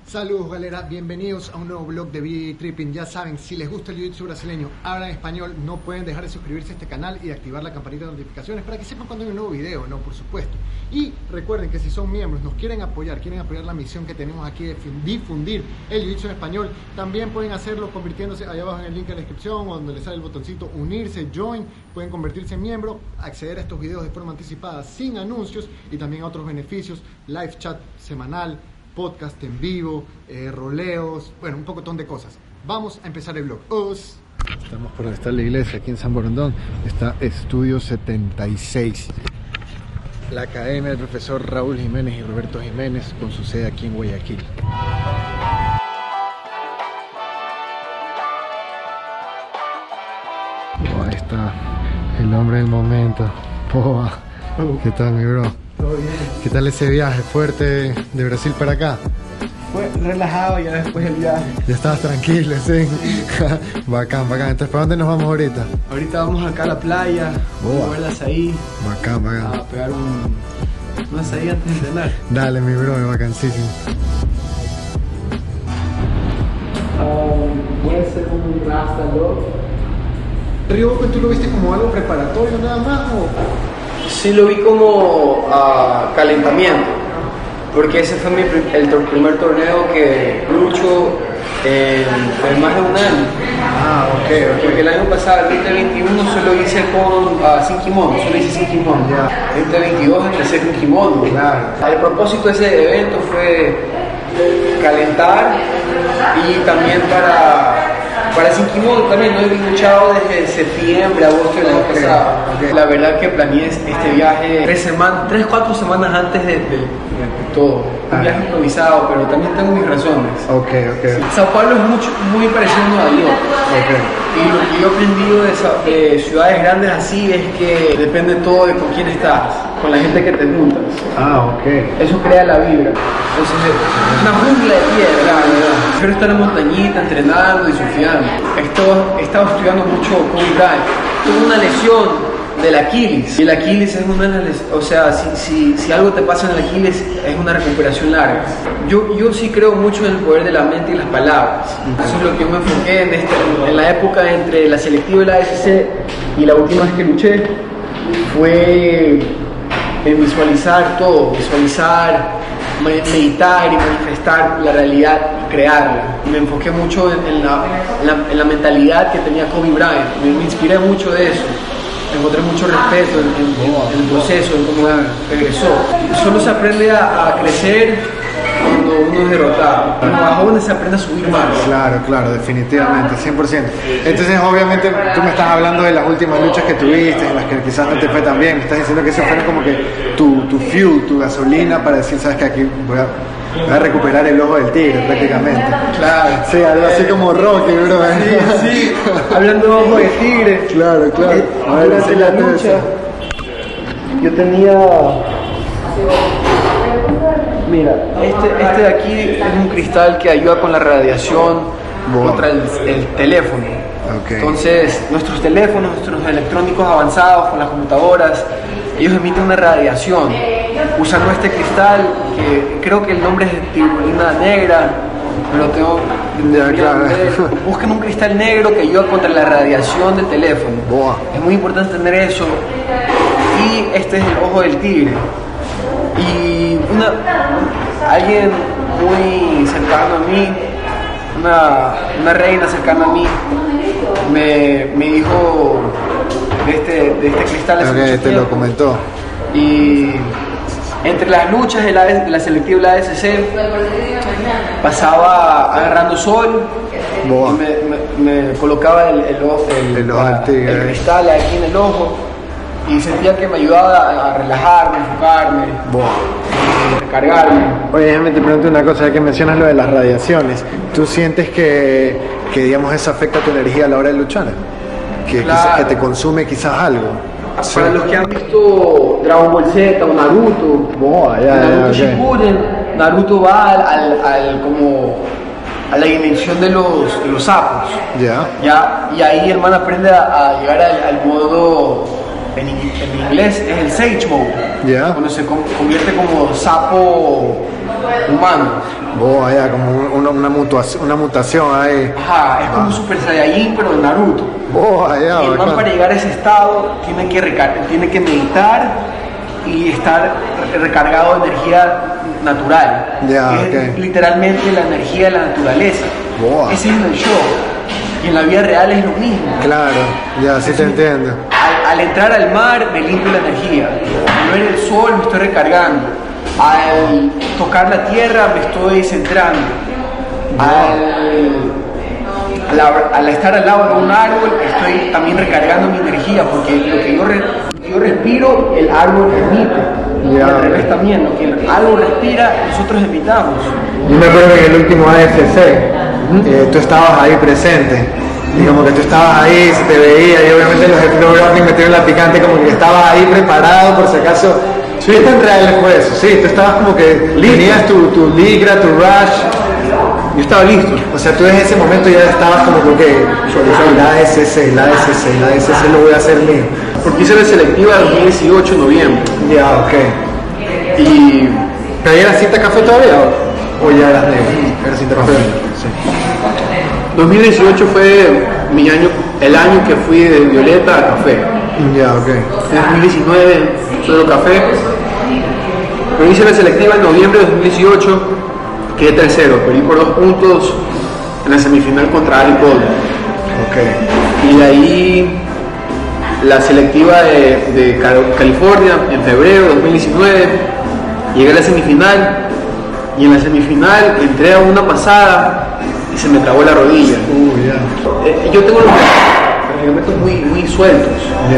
Saludos galera, bienvenidos a un nuevo vlog de BJ Tripping. Ya saben, si les gusta el jiu-jitsu brasileño, hablan español, no pueden dejar de suscribirse a este canal y de activar la campanita de notificaciones para que sepan cuando hay un nuevo video, ¿no? Por supuesto. Y recuerden que si son miembros, nos quieren apoyar la misión que tenemos aquí de difundir el jiu-jitsu en español, también pueden hacerlo convirtiéndose allá abajo en el link en la descripción o donde les sale el botoncito unirse, join, pueden convertirse en miembro, acceder a estos videos de forma anticipada sin anuncios y también a otros beneficios, live chat semanal, podcast en vivo, roleos, bueno, un pocotón de cosas. Vamos a empezar el vlog. Estamos por donde está la iglesia, aquí en San Borondón. Está Estudio 76. La academia del profesor Raúl Jiménez y Roberto Jiménez, con su sede aquí en Guayaquil. Oh, ahí está el hombre del momento. Oh, ¿qué tal, mi bro? Todo bien. ¿Qué tal ese viaje fuerte de Brasil para acá? Fue relajado ya después del viaje. Ya estabas tranquilo, ¿sí? Bacán. Entonces, ¿para dónde nos vamos ahorita? Ahorita vamos acá a la playa, vamos a ver el azaí, Bacán. a pegar un azaí antes de entrenar. Dale, mi bro, bacanísimo. Puede ser como un rasta, ¿no? ¿Río Boca tú lo viste como algo preparatorio nada más o...? Sí, lo vi como calentamiento, porque ese fue el primer torneo que lucho en más de un año. Ok. Porque el año pasado, el 2021, solo hice sin kimono, sin kimono. Ya. 2022 empecé con kimono. Claro. El propósito de ese evento fue calentar y también para sin kimono también. No he luchado desde septiembre, agosto del año pasado. Okay. La verdad que planeé este viaje 3-4 semanas antes de todo. Un viaje improvisado, pero también tengo mis razones. Ok. Sao Paulo es muy parecido a Nueva York. Y lo que yo he aprendido de ciudades grandes así es que depende todo de con quién estás, con la gente que te juntas. Ok. Eso crea la vibra. Entonces, es una jungla de piedra. Prefiero estar en montañita, entrenando y surfeando. He estado estudiando mucho Kobe Bryant. Tuve una lesión del Aquiles. Y el Aquiles es una de las... O sea, si algo te pasa en el Aquiles, es una recuperación larga. Yo sí creo mucho en el poder de la mente y las palabras. Eso es lo que yo me enfoqué en la época entre la selectiva y la ASC y la última vez que luché. Fue en visualizar todo, meditar y manifestar la realidad y crearla. Me enfoqué mucho en la mentalidad que tenía Kobe Bryant. Me inspiré mucho de eso. Encontré mucho respeto en el proceso, en cómo regresó. Solo se aprende a crecer cuando uno es derrotado. Cuando más jóvenes se aprende a subir más. Claro, definitivamente, 100%. Entonces, obviamente, tú me estás hablando de las últimas luchas que tuviste, en las que quizás no te fue tan bien. Me estás diciendo que eso fue como que tu fuel, tu gasolina para decir, sabes que aquí voy a recuperar el ojo del tigre, prácticamente. Claro. Sí, algo así como Rocky, bro. Sí. Hablando de ojo de tigre. Claro. Durante la lucha, yo tenía... Mira, este de aquí es un cristal que ayuda con la radiación contra el teléfono. Okay. Entonces, nuestros teléfonos, nuestros electrónicos avanzados con las computadoras, ellos emiten una radiación. Usando este cristal, que creo que el nombre es de tirulina negra, pero tengo... Busquen un cristal negro que ayuda contra la radiación del teléfono. Es muy importante tener eso. Y este es el ojo del tigre. Y alguien muy cercano a mí, una reina cercana a mí, me dijo de este cristal. Okay, te lo comentó. Y entre las luchas de la selectiva y la ASC, pasaba agarrando sol y me colocaba el cristal aquí en el ojo. Y sentía que me ayudaba a relajarme, enfocarme, recargarme. Oye, déjame te pregunto una cosa, ya que mencionas lo de las radiaciones. ¿Tú sientes que digamos, eso afecta tu energía a la hora de luchar? Que, claro. Quizás, que te consume quizás algo. Para los que han visto Dragon Ball Z o Naruto, Naruto Shippuden, Naruto va a la dimensión de los sapos. Y ahí el man aprende a llegar al modo... En inglés es el Sage Mode, cuando se convierte como sapo humanos. Oh, ya, como una mutación ahí. Ajá, es como Super Saiyajin, pero de Naruto. Oh, ya, Y el man, para llegar a ese estado tiene que meditar y estar recargado de energía natural, Ya, que es ok. literalmente la energía de la naturaleza. Wow. Ese es el show. Y en la vida real es lo mismo. Claro, ya, sí te entiendo. Al entrar al mar me limpio la energía. Al ver el sol me estoy recargando. Al tocar la tierra me estoy centrando. Al estar al lado de un árbol estoy también recargando mi energía, porque lo que yo respiro, el árbol emite. Y al revés también, lo que el árbol respira, nosotros emitamos. Yo me acuerdo que en el último AFC, tú estabas ahí presente. Y como que tú estabas ahí, se te veía, y obviamente los Brownie metieron la picante, como que estabas ahí preparado por si acaso. Sí. ¿Qué tan real fue eso? Sí, tú estabas como que tenías tu ligra, tu rush. Yo estaba listo. O sea, tú en ese momento ya estabas como que la ASC lo voy a hacer mío. Porque hice la selectiva 2018 en noviembre. Ya, ok. Y ¿pero era cinta café todavía o ya eras negro? Era cinta café. Sí. 2018 fue el año que fui de violeta a café. Ya, ok. En 2019 solo café. Pero hice la selectiva en noviembre de 2018, quedé tercero, perdí por 2 puntos en la semifinal contra Ali Paul. Ok. Y de ahí la selectiva de California en febrero de 2019, llegué a la semifinal y en la semifinal entré a una pasada y se me trabó la rodilla. Ya. Yo tengo los ligamentos muy sueltos.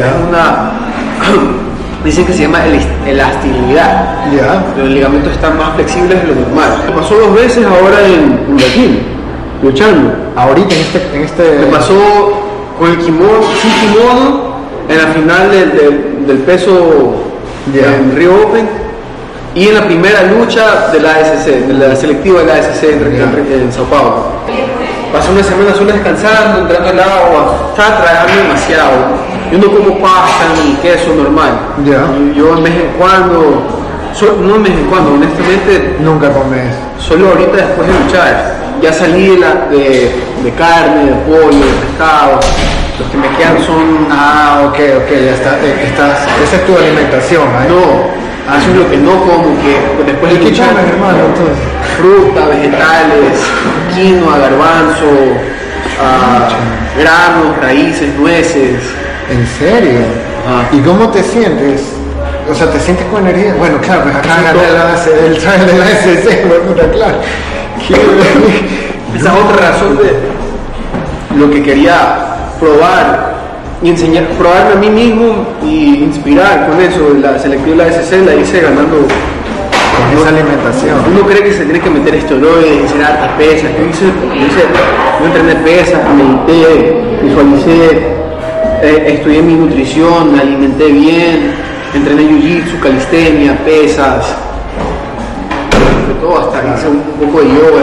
Dicen que se llama elasticidad. Ya. Los ligamentos están más flexibles de lo normal. Me pasó 2 veces ahora en Brasil, luchando. Ahorita en este... Me pasó con el kimono, sin kimono, en la final del peso en Rio Open y en la primera lucha de la ASC, de la selectiva de la ASC en Sao Paulo. Pasé una semana solo descansando, entrando al agua, estaba trabajando demasiado. Yo no como pasta ni queso normal. Yo de vez en cuando, no de vez en cuando, honestamente. Nunca comes. Solo ahorita después de luchar. Ya salí de carne, de pollo, de pescado. Los que me quedan son... Ok, ya está. Esa es tu alimentación, ¿eh? No, eso es lo que no como, que después de luchar. ¿Qué comes, hermano, entonces? Fruta, vegetales, quinoa, garbanzo, granos, raíces, nueces. ¿En serio? ¿Y cómo te sientes? O sea, ¿te sientes con energía? Bueno, claro, pues acá gané el trail de la SC, bueno, claro. Esa es otra razón de lo que quería probar y enseñar, probarme a mí mismo y inspirar con eso. La selectiva de la SC la hice ganando con esa alimentación. Uno cree que se tiene que meter esteroides y hacer hartas pesas. Yo entrené pesas, medité, visualicé, estudié mi nutrición, me alimenté bien, entrené jiu-jitsu, calistenia, pesas, de todo, hasta hice un poco de yoga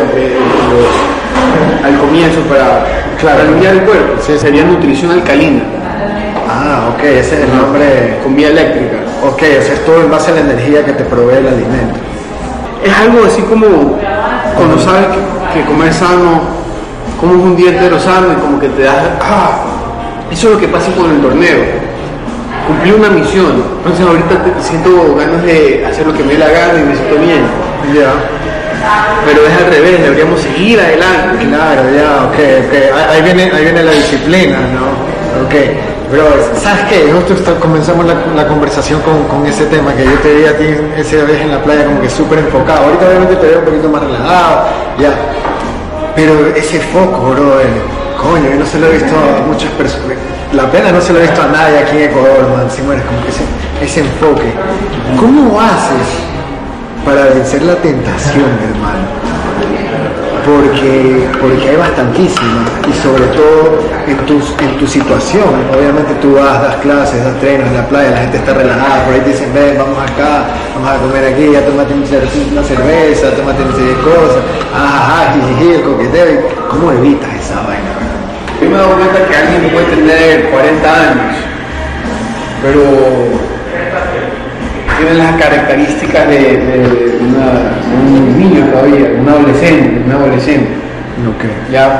al comienzo para alinear el cuerpo. Sí. Sería nutrición alcalina. Ok, ese es el nombre. Con vía eléctrica. Ok, o sea, es todo en base a la energía que te provee el alimento. Es algo así como cuando sabes que comer sano, como un día entero sano y como que te das... Eso es lo que pasa con el torneo. Cumplí una misión. Entonces ahorita siento ganas de hacer lo que me dé la gana y me siento bien. Pero es al revés, deberíamos seguir adelante. Claro, ok. Ahí viene la disciplina, ¿no? Ok. Pero, ¿sabes qué? Justo comenzamos la conversación con ese tema que yo te vi a ti esa vez en la playa como que súper enfocado. Ahorita obviamente te veo un poquito más relajado, ya. Pero ese foco, bro, coño, yo no se lo he visto a muchas personas. La pena no se lo he visto a nadie aquí en Ecuador, man. Si mueres como que ese enfoque. ¿Cómo haces para vencer la tentación, hermano? Porque hay bastantísima, y sobre todo en tu situación. Obviamente tú das clases, das treinos en la playa, la gente está relajada, por ahí te dicen, ven, vamos acá, vamos a comer aquí, ya tómate una cerveza, tómate una serie de cosas, el coqueteo. ¿Cómo evitas esa vaina? Yo me he dado cuenta que alguien puede tener 40 años, pero tiene las características de un niño todavía, un adolescente. Okay. ¿Ya?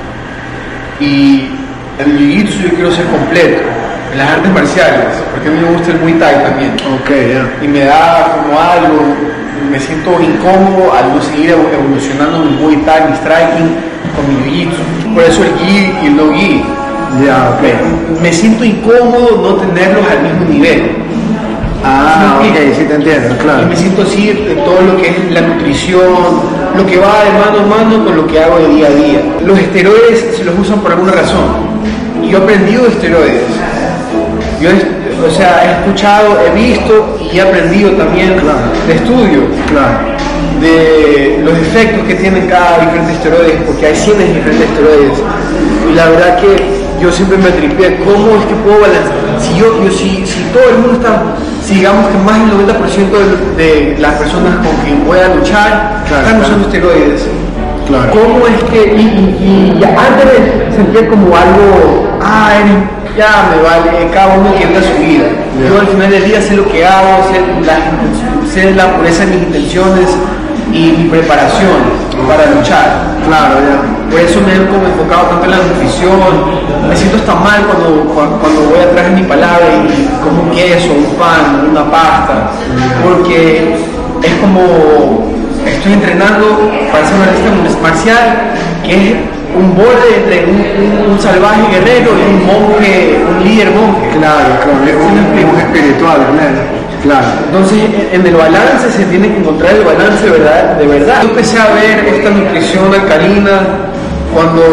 Y en el jiu-jitsu yo quiero ser completo, en las artes marciales, porque a mí me gusta el Muay Thai también. Okay, yeah. Y me da como algo, me siento incómodo al no seguir evolucionando mi Muay Thai, mi striking con mi jiu-jitsu. Por eso el gi y el no gi. Ya, okay. Me siento incómodo no tenerlos al mismo nivel. Ok, sí te entiendo, claro. Y me siento así de todo lo que es la nutrición, lo que va de mano a mano con lo que hago de día a día. Los esteroides se los usan por alguna razón. Y yo he aprendido de esteroides. Yo he escuchado, he visto y he aprendido también de estudio. Claro. De los efectos que tienen cada diferente esteroides, porque hay cientos de diferentes esteroides. Y la verdad que yo siempre me tripié cómo es que puedo balancear. Si todo el mundo está, si digamos que más del 90% de las personas con quien voy a luchar están usando esteroides. Claro. ¿Cómo es que, y ya antes de sentir como algo, ya me vale, cada uno quiere su vida. Yeah. Yo al final del día sé lo que hago, sé la pureza de mis intenciones y mi preparación para luchar. Claro, ya. Por eso me he como enfocado tanto en la nutrición. Me siento hasta mal cuando voy atrás de mi palabra y como un queso, un pan, una pasta, porque es como estoy entrenando para ser un artista marcial que es un borde entre un salvaje guerrero y un monje, un líder monje. Claro, un monje espiritual, ¿no? Claro. Entonces, en el balance se tiene que encontrar el balance de verdad. Yo empecé a ver esta nutrición alcalina cuando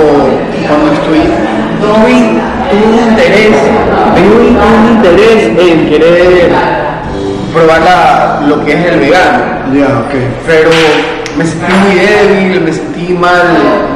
tuve un interés en querer probar lo que es el vegano. Ya, okay. Pero me sentí muy débil, me sentí mal,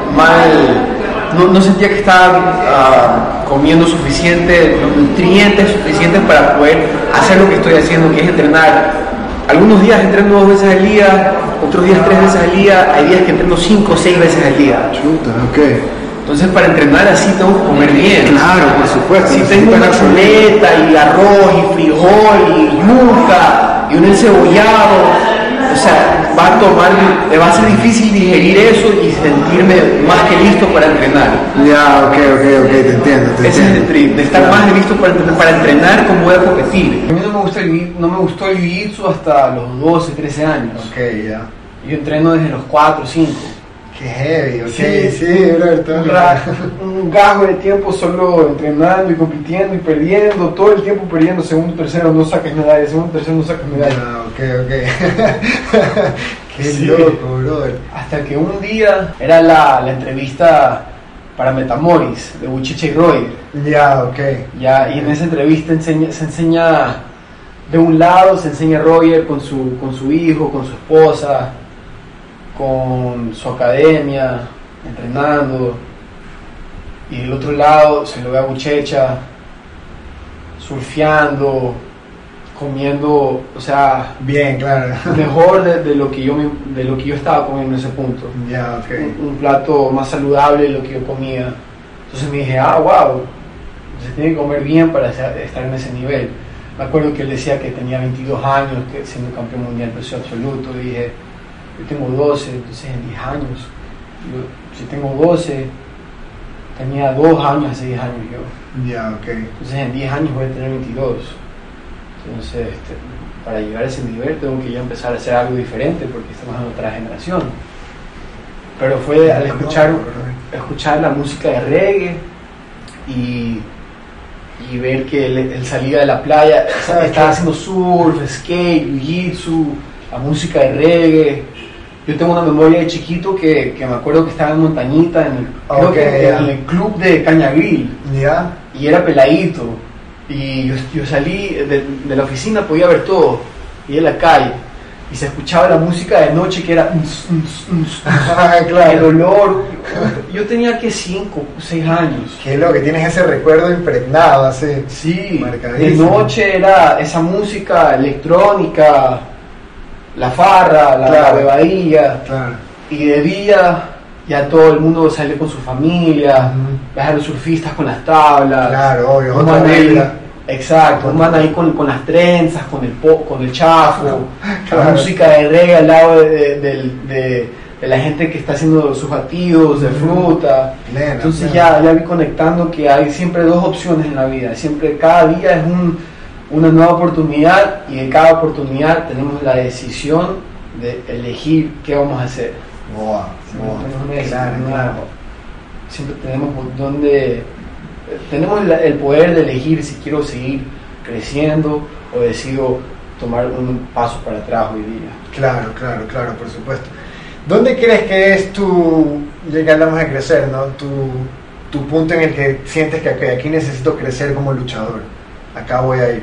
no sentía que estaba comiendo los nutrientes suficientes para poder hacer lo que estoy haciendo, que es entrenar. Algunos días entreno 2 veces al día, otros días 3 veces al día, hay días que entreno 5 o 6 veces al día. Chuta, ok. Entonces para entrenar así tengo que comer bien. Claro, por supuesto. Si tengo una chuleta y arroz y frijol y yuca y un encebollado, o sea, me va a ser difícil digerir eso y sentirme más que listo para entrenar. Ya, ok, te entiendo. Ese es el trip, de estar más listo para entrenar como voy a competir. A mí no me gustó el jiu-jitsu hasta los 12, 13 años. Ok, ya. Yo entreno desde los 4, 5. Qué heavy, ok, sí, un gajo de tiempo solo entrenando y compitiendo y perdiendo, todo el tiempo perdiendo, segundo, tercero no sacas medalla, segundo, tercero no sacas medalla. Ok. Qué loco, brother. Hasta que un día era la entrevista para Metamoris de Buchecha y Roy. Ya, ok. Ya, y en esa entrevista se enseña, de un lado se enseña Roger con su hijo, con su esposa, con su academia, entrenando, y del otro lado se lo ve a Buchecha surfeando, comiendo, o sea, bien, claro, mejor de lo que yo estaba comiendo en ese punto. Yeah, okay. Un plato más saludable de lo que yo comía. Entonces me dije, wow, se tiene que comer bien para estar en ese nivel. Me acuerdo que él decía que tenía 22 años, que siendo campeón mundial peso absoluto. Y dije, yo tengo 12, entonces en 10 años, si tengo 12, tenía 2 años hace 10 años yo. Ya, ok. Entonces en 10 años voy a tener 22. Entonces, para llegar a ese nivel tengo que ya empezar a hacer algo diferente porque estamos en otra generación. Pero fue al escuchar la música de reggae y ver que él salía de la playa, estaba haciendo surf, skate, jiu-jitsu, la música de reggae. Yo tengo una memoria de chiquito que me acuerdo que estaba en Montañita, en el club de Cañagril, y era peladito. Y yo salí de la oficina, podía ver todo, y en la calle, y se escuchaba la música de noche que era claro. El olor. Yo tenía que 5 o 6 años. Qué loco, que tienes ese recuerdo impregnado así. Sí, de noche era esa música electrónica, la farra, la bebadilla, y de día ya todo el mundo sale con su familia, ves a los surfistas con las tablas, obvio, otra regla. Exacto, un man ahí con las trenzas, con el chafo, Claro. la música de reggae al lado de la gente que está haciendo sus batidos de fruta. Plena, Entonces plena. ya vi conectando que hay siempre dos opciones en la vida, siempre cada día es una nueva oportunidad y en cada oportunidad tenemos la decisión de elegir qué vamos a hacer. Wow, Siempre wow. tenemos una decisión, Claro, claro. siempre tenemos el poder de elegir si quiero seguir creciendo o decido tomar un paso para atrás hoy día. Claro, claro, claro, por supuesto. ¿Dónde crees que es ya que hablamos de crecer, ¿no? Tu punto en el que sientes que aquí necesito crecer como luchador? Acá voy a ir.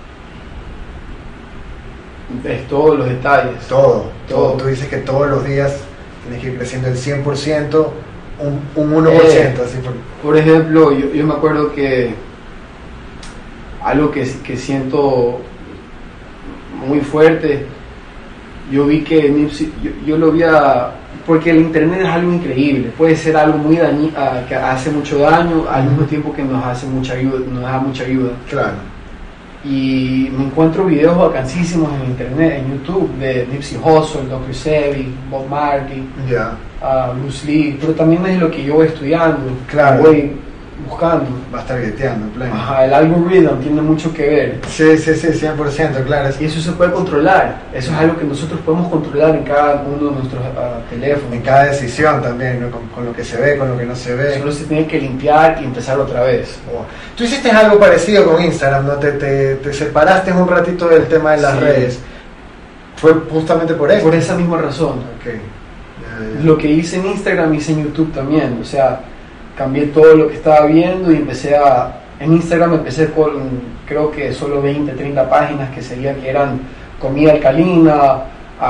Es todos los detalles. Todo. Todo. Tú dices que todos los días tienes que ir creciendo el 100%, un 1%, así Por ejemplo, yo me acuerdo que algo que siento muy fuerte, yo vi que Nipsey, yo lo vi porque el internet es algo increíble, puede ser algo muy dañino, que hace mucho daño, al mismo tiempo que nos hace mucha ayuda, nos da mucha ayuda. Claro. Y me encuentro videos vacancísimos en internet, en YouTube, de Nipsey Hussle, Dr. Sebi, Bob Marley, Ya. Bruce Lee, pero también es lo que yo voy estudiando, Claro. voy buscando. Va a estar gueteando en pleno. Ajá, el algoritmo tiene mucho que ver. Sí, 100%, claro. Y eso se puede controlar. Eso es algo que nosotros podemos controlar en cada uno de nuestros teléfonos. En cada decisión también, ¿no? Con lo que se ve, con lo que no se ve. Solo se tiene que limpiar y empezar otra vez. Wow. Tú hiciste algo parecido con Instagram, ¿no? Te separaste un ratito del tema de las Sí. redes. ¿Fue justamente por eso? Por esa misma razón. Ok. Ya. Lo que hice en Instagram hice en YouTube también. O sea, cambié todo lo que estaba viendo y en Instagram empecé con creo que solo 20, 30 páginas que seguía que eran comida alcalina,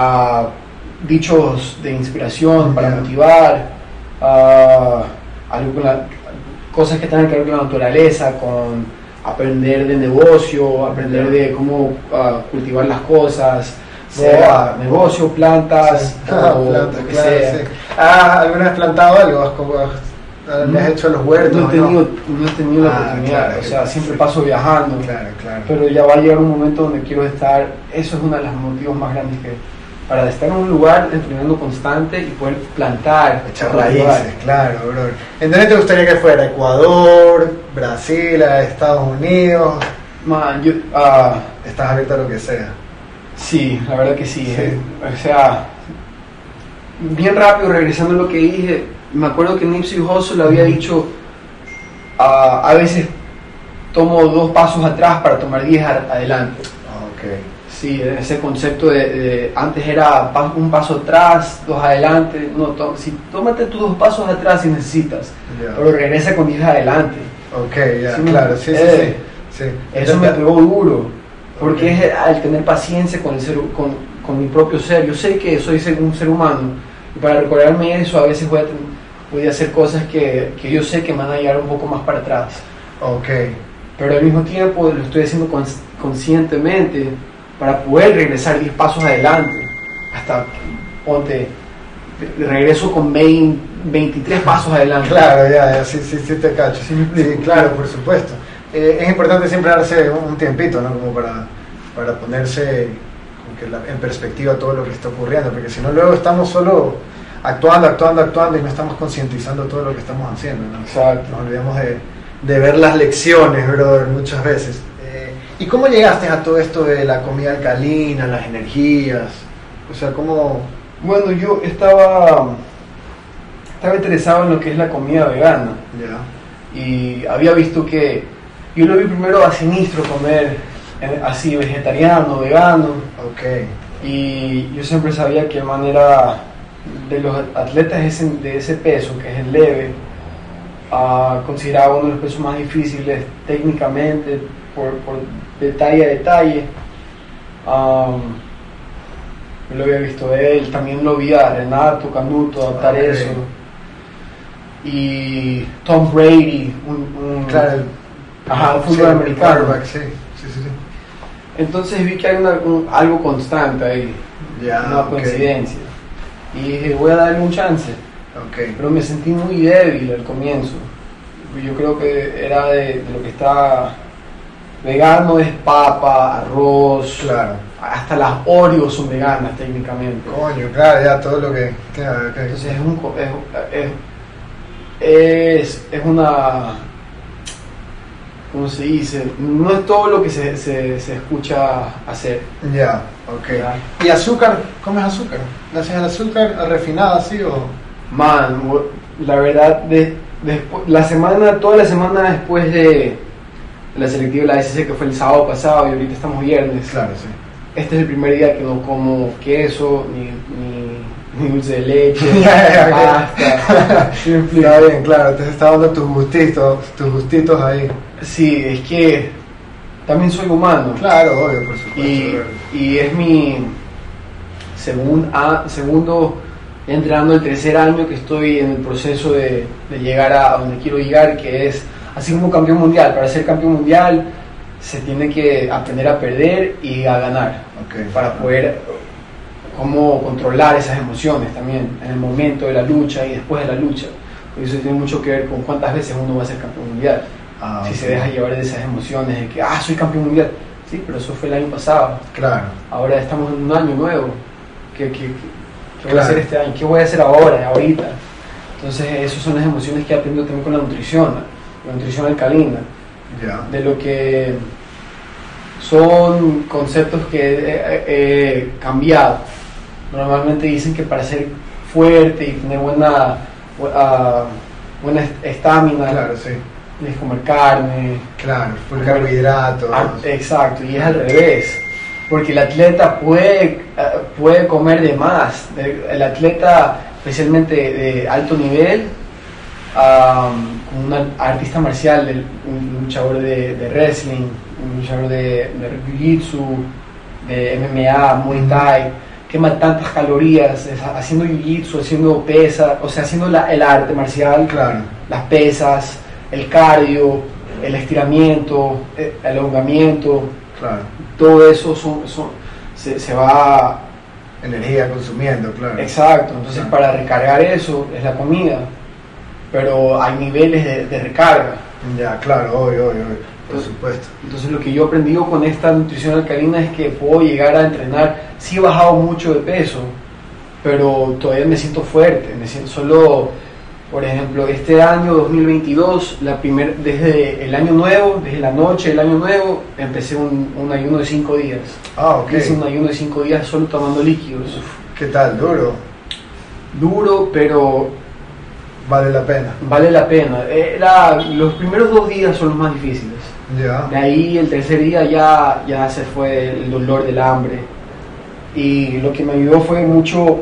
dichos de inspiración para Ya. motivar, cosas que tengan que ver con la naturaleza, con aprender de negocio, aprender Ya. de cómo cultivar las cosas, Sí. sea negocio, plantas, Sí. o Plantas, lo que claro, sea. sí. ¿Alguna vez plantado algo? ¿Le has hecho los huertos? No he tenido la oportunidad, claro, o sea, siempre paso viajando, Claro, claro. pero ya va a llegar un momento donde quiero estar, eso es uno de los motivos más grandes para estar en un lugar entrenando constante y poder plantar, Echar cultivar. raíces, claro, bro. ¿En dónde te gustaría que fuera? ¿Ecuador? ¿Brasil? ¿Estados Unidos? Man, Estás abierto a lo que sea. sí, la verdad que sí, Sí. o sea, bien rápido regresando a lo que dije, me acuerdo que Nipsey Hussle había dicho, a veces tomo 2 pasos atrás para tomar 10 adelante. Ok. Sí, ese concepto de antes era un paso atrás, 2 adelante. No, tómate tus 2 pasos atrás si necesitas, Ya. pero regresa con 10 adelante. Ok, ya, Sí, claro, sí, eh, sí. Eso me pegó duro, porque es al tener paciencia con mi propio ser. Yo sé que soy un ser humano, y para recordarme eso a veces voy a hacer cosas que yo sé que me van a llevar un poco más para atrás. Ok, Pero al mismo tiempo lo estoy haciendo conscientemente para poder regresar 10 pasos adelante, hasta regreso con 23 pasos adelante. claro, ya, sí te cacho. Sí, me explico. Sí, claro, por supuesto. Es importante siempre darse un tiempito, ¿no? Como para ponerse como que en perspectiva todo lo que está ocurriendo, porque si no luego estamos solo actuando y no estamos concientizando todo lo que estamos haciendo, ¿no? Exacto. Nos olvidamos de ver las lecciones, brother, muchas veces. ¿Y cómo llegaste a todo esto de la comida alcalina, las energías? O sea, ¿cómo...? Bueno, yo estaba interesado en lo que es la comida vegana Ya, y había visto que yo lo vi primero a sinistro comer así vegetariano, vegano, ok, y yo siempre sabía que manera de los atletas de ese peso, que es el leve, consideraba uno de los pesos más difíciles técnicamente por detalle a detalle. Yo lo había visto a él, también lo vi a Renato Canuto adaptar Ok. eso, y Tom Brady, claro, un fútbol sí, americano. quarterback, sí. Entonces vi que hay algo constante ahí, Ya, una ok. coincidencia, y dije voy a darle un chance, Ok, pero me sentí muy débil al comienzo. Yo creo que era de lo que estaba Vegano es papa, arroz, Claro. hasta las Oreos son veganas técnicamente. Coño, claro, ya todo lo que... Claro, ok. Entonces es una, ¿cómo se dice? No es todo lo que se escucha hacer. Ya, ok. Ya. ¿Y azúcar? ¿Comes azúcar? ¿Le haces el azúcar refinado así o...? Man, la verdad, toda la semana después de la selectiva de la SC, que fue el sábado pasado y ahorita estamos viernes, Claro, sí. este es el primer día que no como queso, ni dulce de leche, Ya, pasta. ¿Sí me explico? Está bien, claro, te está dando tus gustitos ahí. Sí, es que también soy humano. Claro, obvio, por supuesto. Y es mi segundo, entrando el tercer año que estoy en el proceso de llegar a donde quiero llegar, que es así como campeón mundial. Para ser campeón mundial se tiene que aprender a perder y a ganar, Ok. para poder cómo controlar esas emociones también en el momento de la lucha y después de la lucha. Porque eso tiene mucho que ver con cuántas veces uno va a ser campeón mundial. Si se deja llevar de esas emociones de que, soy campeón mundial. Sí, pero eso fue el año pasado. Claro. Ahora estamos en un año nuevo. ¿Qué voy Claro. a hacer este año? ¿Qué voy a hacer ahora, ahorita? Entonces, esas son las emociones que he aprendido también con la nutrición alcalina. Ya. De lo que son conceptos que he cambiado. Normalmente dicen que para ser fuerte y tener buena estamina, Claro, sí. tienes que comer carne. Claro, full carbohidratos. Exacto, y es al revés. Porque el atleta puede comer de más. El atleta, especialmente de alto nivel, como un artista marcial, un luchador de wrestling, un luchador de jiu-jitsu, de MMA, Muay Thai, quema tantas calorías haciendo jiu-jitsu, haciendo pesas, o sea, haciendo el arte marcial, Claro. las pesas, el cardio, el estiramiento, el elongamiento. Claro. Todo eso se va. Energía consumiendo, claro. Exacto, entonces Claro. para recargar eso es la comida, pero hay niveles de recarga. Ya, claro, obvio, por supuesto. Entonces lo que yo he aprendido con esta nutrición alcalina es que puedo llegar a entrenar. Sí he bajado mucho de peso, pero todavía me siento fuerte, me siento solo. Por ejemplo, este año 2022, desde el año nuevo, desde la noche del año nuevo, empecé un ayuno de 5 días. Ok. Hice un ayuno de 5 días solo tomando líquidos. ¿Qué tal? ¿Duro? Duro, pero Vale la pena. vale la pena. Los primeros 2 días son los más difíciles. Ya. De ahí el tercer día ya se fue el dolor del hambre. Y lo que me ayudó fue mucho.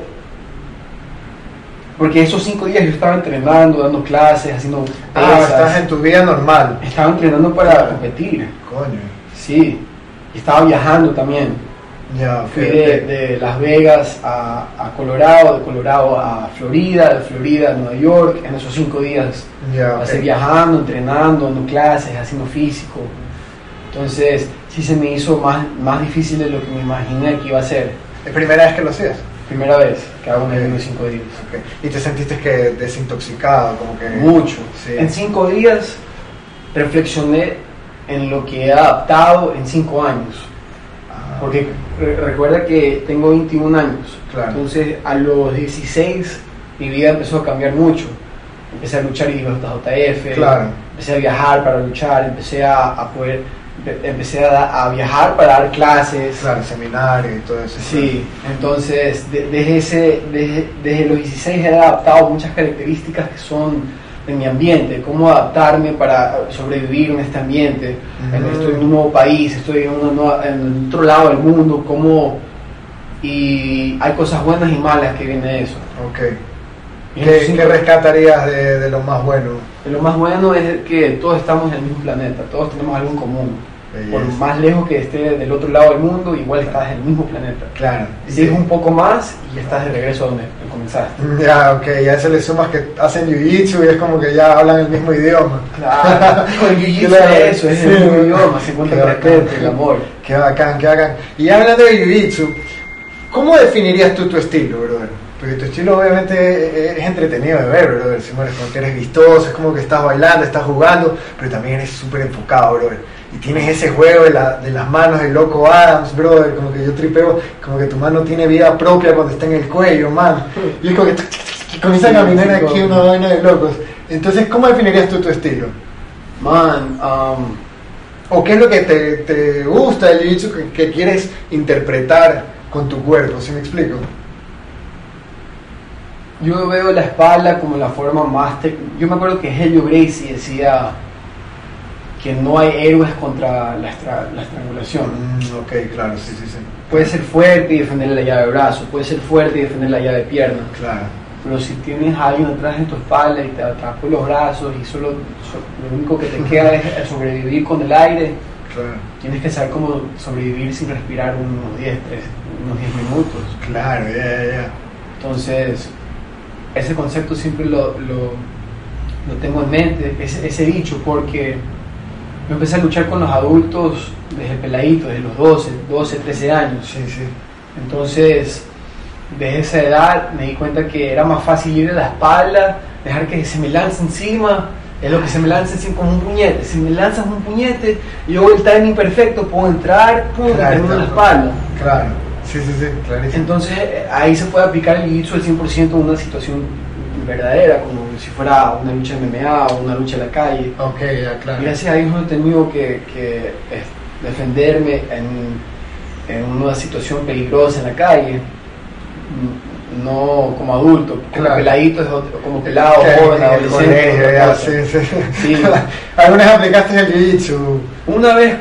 Porque esos 5 días yo estaba entrenando, dando clases, haciendo pesas. Estás en tu vida normal. Estaba entrenando para competir, Coño. sí. Y estaba viajando también. Ya, ok. Fui de Las Vegas a Colorado, de Colorado a Florida, de Florida a Nueva York, en esos 5 días. Ya, Pasé ok. viajando, entrenando, dando clases, haciendo físico. Entonces, sí se me hizo más difícil de lo que me imaginé que iba a ser. ¿Es primera vez que lo hacías? Primera vez que hago un Ok. ayuno de 5 días. Ok. ¿Y te sentiste que desintoxicado? Como que... Mucho. Sí. En 5 días reflexioné en lo que he adaptado en 5 años. Porque recuerda que tengo 21 años. Claro. Entonces a los 16 mi vida empezó a cambiar mucho. Empecé a luchar y JF. Claro. Empecé a viajar para luchar. Empecé a viajar para dar clases. Claro, seminario y todo eso. Sí, entonces desde los 16 he adaptado muchas características que son de mi ambiente, cómo adaptarme para sobrevivir en este ambiente. Estoy en un nuevo país, estoy en otro lado del mundo, y hay cosas buenas y malas que viene de eso. Ok. Y entonces, ¿Qué rescatarías de lo más bueno? lo más bueno es que todos estamos en el mismo planeta, todos tenemos algo en común. Por Belleza. más lejos que esté del otro lado del mundo, igual estás en el mismo planeta. Claro. Sigues un poco más y estás de regreso a donde comenzaste. Ya, ok, ya se le sumas que hacen jiu-jitsu y es como que ya hablan el mismo idioma. Claro, con el jiu-jitsu Claro, es eso, es sí. el mismo idioma, se encuentra Qué el bacán. respeto, el amor. Qué bacán, qué bacán. Y hablando de jiu-jitsu, ¿cómo definirías tú tu estilo, brother? Porque tu estilo obviamente es entretenido de ver, brother. Simón, es como que eres vistoso, es como que estás bailando, estás jugando, pero también eres súper enfocado, brother. y tienes ese juego de las manos del loco Adams, brother, como que yo tripeo, como que tu mano tiene vida propia cuando está en el cuello, man, y es como que comienza a caminar aquí una vaina de locos. Entonces, ¿cómo definirías tú tu estilo? Man, ¿o qué es lo que te gusta del jiu-jitsu que quieres interpretar con tu cuerpo? ¿Sí me explico? yo veo la espalda como la forma más... Yo me acuerdo que Helio Gracie decía que no hay héroes contra la estrangulación. Ok, claro, sí. Puede ser fuerte y defender la llave de brazo, puede ser fuerte y defender la llave de pierna. Claro. Pero si tienes a alguien atrás en tu espalda y te atrapó los brazos y solo lo único que te queda es sobrevivir con el aire, claro. Tienes que saber cómo sobrevivir sin respirar unos 10 minutos. Claro, ya. Entonces, ese concepto siempre lo tengo en mente, ese dicho, porque yo empecé a luchar con los adultos desde peladito, desde los 12, 13 años. Sí. Entonces, desde esa edad me di cuenta que era más fácil ir a la espalda, dejar que se me lance encima, es lo que se me lance encima como un puñete. Si me lanzas un puñete, yo hago el timing perfecto, puedo entrar, pum, claro, en la espalda. Claro, sí, clarísimo. Entonces ahí se puede aplicar el jiu-jitsu al 100% en una situación verdadera, como si fuera una lucha de MMA o una lucha en la calle. Ok, ya, claro. Y gracias a Dios no he tenido que defenderme en una situación peligrosa en la calle, no como adulto, como claro. Peladito, como pelado, joven, adolescente. Sí. ¿Alguna vez aplicaste el jiu-jitsu? Una vez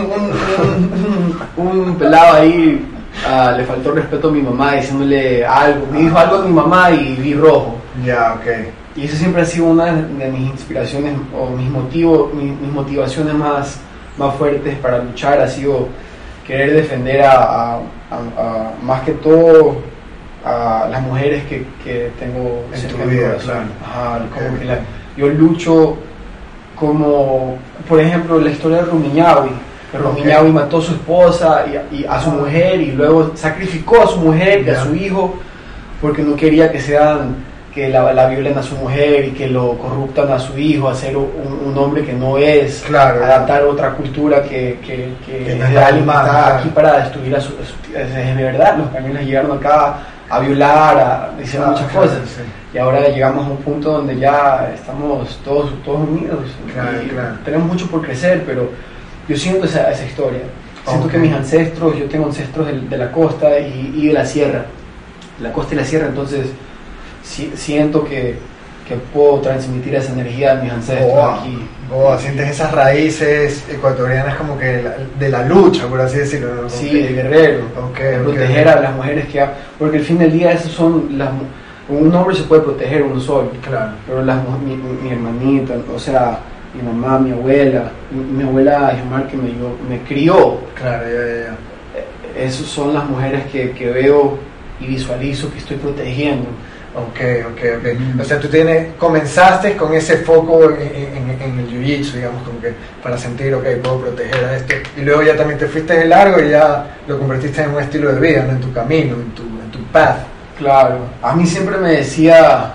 un pelado ahí le faltó respeto a mi mamá diciéndole algo, me dijo algo a mi mamá y vi rojo. Ya, ok. Y eso siempre ha sido una de mis inspiraciones o mis motivaciones más fuertes para luchar, ha sido querer defender a más que todo a las mujeres que tengo en tu vida, claro. Ajá, como que yo lucho como, por ejemplo, la historia de Rumiñahui. Rumiñahui mató a su esposa y a su mujer y luego sacrificó a su mujer y a su hijo porque no quería que la violen a su mujer y que lo corruptan a su hijo, hacer un hombre que no es, claro, adaptar otra cultura que está aquí para destruir a su de verdad. Los españoles llegaron acá a violar, a decir muchas cosas, sí. Y ahora llegamos a un punto donde ya estamos todos unidos, claro. Tenemos mucho por crecer, pero yo siento esa historia, siento que mis ancestros, yo tengo ancestros de la costa y de la sierra, la costa y la sierra, entonces siento que puedo transmitir esa energía a mis ancestros aquí. Sientes esas raíces ecuatorianas como que de la lucha, por así decirlo, ¿no? Sí, de guerrero, de proteger a las mujeres porque al fin del día esos son un hombre se puede proteger uno solo, claro. Pero mi hermanita, o sea, mi mamá, mi abuela Ismar que me crió, claro, ya. Esas son las mujeres que veo y visualizo que estoy protegiendo. Ok. O sea, tú comenzaste con ese foco en el jiu-jitsu, digamos, como que para sentir, ok, puedo proteger a esto. Y luego ya también te fuiste de largo y ya lo convertiste en un estilo de vida, ¿no? En tu camino, en tu path. Claro. A mí siempre me decía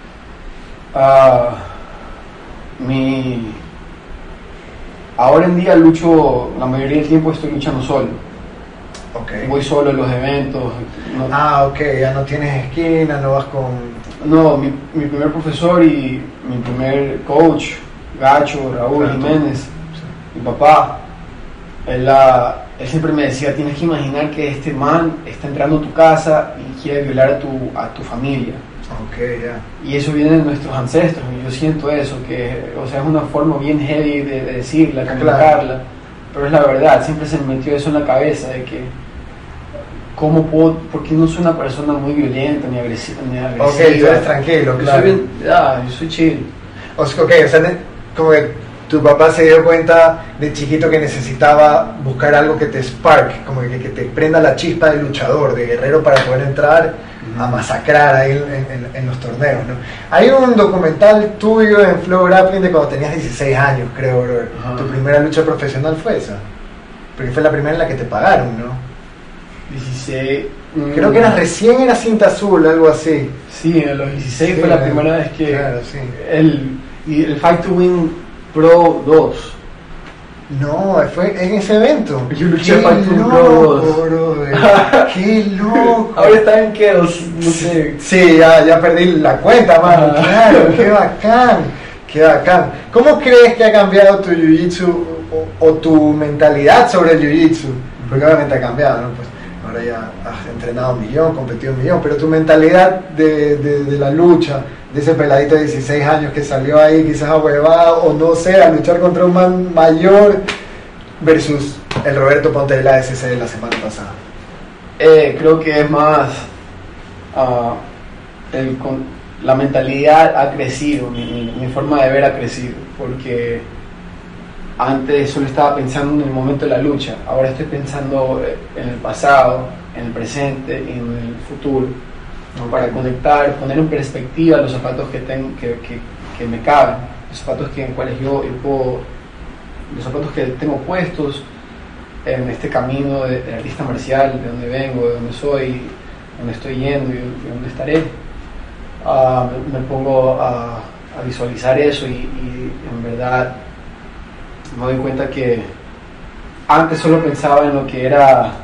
ahora en día lucho, la mayoría del tiempo estoy luchando solo. Okay. Voy solo en los eventos. Ok, ya no tienes esquina, no vas con... No, mi primer profesor y mi primer coach, Gacho, Raúl Jiménez, sí. Mi papá, él siempre me decía, tienes que imaginar que este man está entrando a tu casa y quiere violar a tu familia. Ok, ya. Y eso viene de nuestros ancestros, y yo siento eso, o sea, es una forma bien heavy de decirla, comunicarla, claro. Pero es la verdad, siempre se me metió eso en la cabeza de que porque no soy una persona muy violenta ni agresiva. Ok, tú eres tranquilo, claro. Yo soy chill. O sea, como que tu papá se dio cuenta de chiquito que necesitaba buscar algo que te spark, como que te prenda la chispa de luchador, de guerrero para poder entrar a masacrar ahí en los torneos, ¿no? Hay un documental tuyo en Flow Grappling de cuando tenías 16 años, creo, bro. Tu primera lucha profesional fue esa, porque fue la primera en la que te pagaron, ¿no? 16. Creo que recién era cinta azul, algo así. Sí, a los 16 fue la primera vez que... Claro, sí. El Fight to Win Pro 2. No, fue en ese evento. Yo luché ¡Qué para el loco, Pro brother! ¡Qué loco! Ahora está en que no sé. Sí, ya perdí la cuenta, mano. Claro, qué bacán. Qué bacán. ¿Cómo crees que ha cambiado tu jiu-jitsu o tu mentalidad sobre el jiu-jitsu? Porque obviamente ha cambiado, ¿no? Pues ahora ya has entrenado 1.000.000, competido 1.000.000, pero tu mentalidad de la lucha, de ese peladito de 16 años que salió ahí quizás ahuevado o no sé, a luchar contra un man mayor versus el Roberto Ponte de la ASC de la semana pasada. Creo que es más la mentalidad ha crecido, mi forma de ver ha crecido, porque antes solo estaba pensando en el momento de la lucha, ahora estoy pensando en el pasado, en el presente y en el futuro, ¿no? Para conectar, poner en perspectiva los zapatos que me caben, los zapatos en cuales yo puedo, los zapatos que tengo puestos en este camino de artista marcial, de donde vengo, de donde soy, donde estoy yendo y donde estaré. Me pongo a visualizar eso y en verdad me doy cuenta que antes solo pensaba en lo que era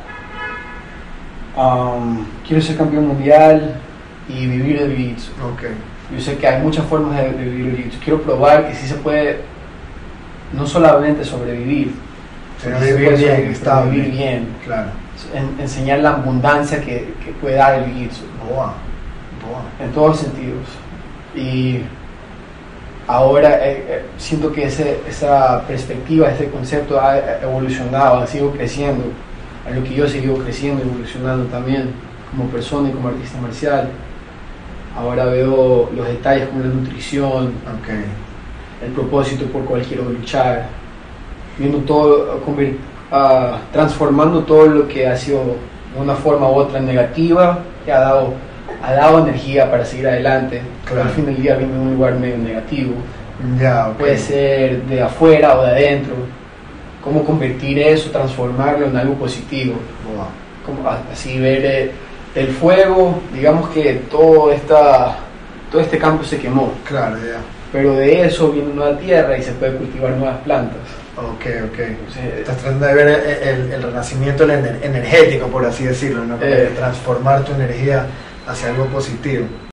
quiero ser campeón mundial y vivir el jiu-jitsu. Okay. Yo sé que hay muchas formas de vivir el jiu-jitsu. Quiero probar que sí se puede no solamente sobrevivir, sino vivir bien. Claro. Enseñar la abundancia que puede dar el jiu-jitsu. Boa. En todos sentidos. Y ahora siento que esa perspectiva, ese concepto ha evolucionado, ha sido creciendo, a lo que yo he seguido creciendo, evolucionando también como persona y como artista marcial. Ahora veo los detalles como la nutrición, okay, el propósito por cual quiero luchar, viendo todo, transformando todo lo que ha sido de una forma u otra negativa, que ha dado energía para seguir adelante. Claro. Al fin del día viene de un lugar medio negativo. Ya, okay. Puede ser de afuera o de adentro. Cómo convertir eso, transformarlo en algo positivo. Wow. Como así ver el fuego, digamos que todo este campo se quemó. Claro, ya. Pero de eso viene nueva tierra y se puede cultivar nuevas plantas. Ok. Entonces, estás tratando de ver el renacimiento energético, por así decirlo, ¿no? Transformar tu energía hacia algo positivo.